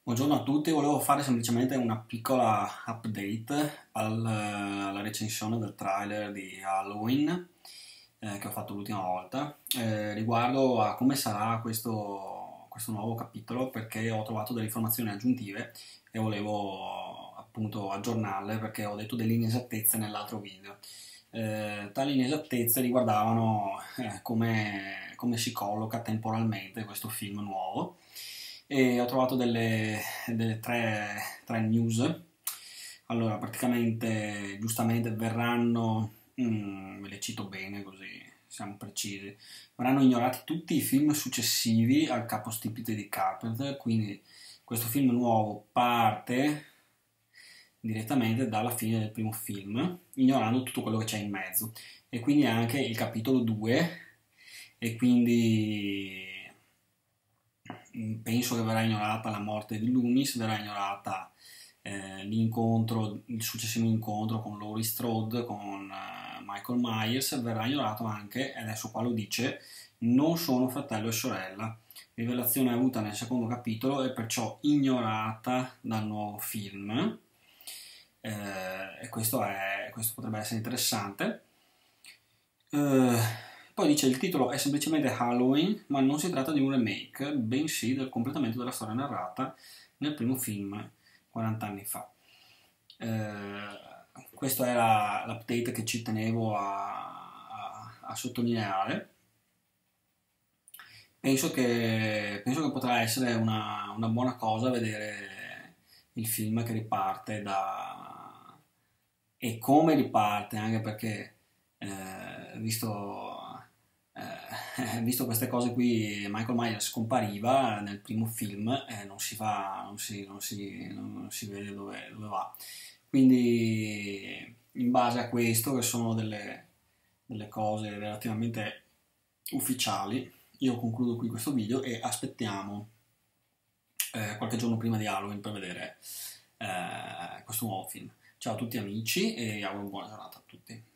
Buongiorno a tutti, volevo fare semplicemente una piccola update alla recensione del trailer di Halloween che ho fatto l'ultima volta riguardo a come sarà questo nuovo capitolo, perché ho trovato delle informazioni aggiuntive e volevo appunto aggiornarle perché ho detto delle inesattezze nell'altro video. Tali inesattezze riguardavano come si colloca temporalmente questo film nuovo, e ho trovato delle tre news. Allora, praticamente, giustamente verranno, ve le cito bene così siamo precisi, verranno ignorati tutti i film successivi al capostipite di Carpenter, quindi questo film nuovo parte direttamente dalla fine del primo film, ignorando tutto quello che c'è in mezzo, e quindi anche il capitolo 2, e quindi penso che verrà ignorata la morte di Loomis, verrà ignorata il successivo incontro con Laurie Strode, con Michael Myers, verrà ignorato anche, e adesso qua lo dice, non sono fratello e sorella, rivelazione avuta nel secondo capitolo e perciò ignorata dal nuovo film. E questo potrebbe essere interessante. Eh, Poi dice il titolo è semplicemente Halloween, ma non si tratta di un remake, bensì del completamento della storia narrata nel primo film 40 anni fa. Questo era l'update che ci tenevo a sottolineare. Penso che potrà essere una buona cosa vedere il film che riparte e come riparte, anche perché visto queste cose qui, Michael Myers scompariva nel primo film e non si vede dove va. Quindi, in base a questo, che sono delle cose relativamente ufficiali, io concludo qui questo video e aspettiamo qualche giorno prima di Halloween per vedere questo nuovo film. Ciao a tutti amici e auguro buona giornata a tutti.